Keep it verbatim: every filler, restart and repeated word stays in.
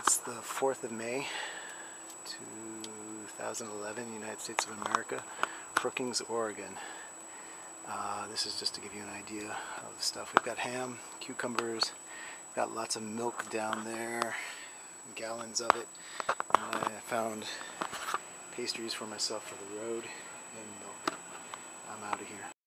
It's the fourth of May, two thousand eleven, United States of America, Brookings, Oregon. Uh, this is just to give you an idea of the stuff. We've got ham, cucumbers, got lots of milk down there, gallons of it. And I found pastries for myself for the road and milk. I'm out of here.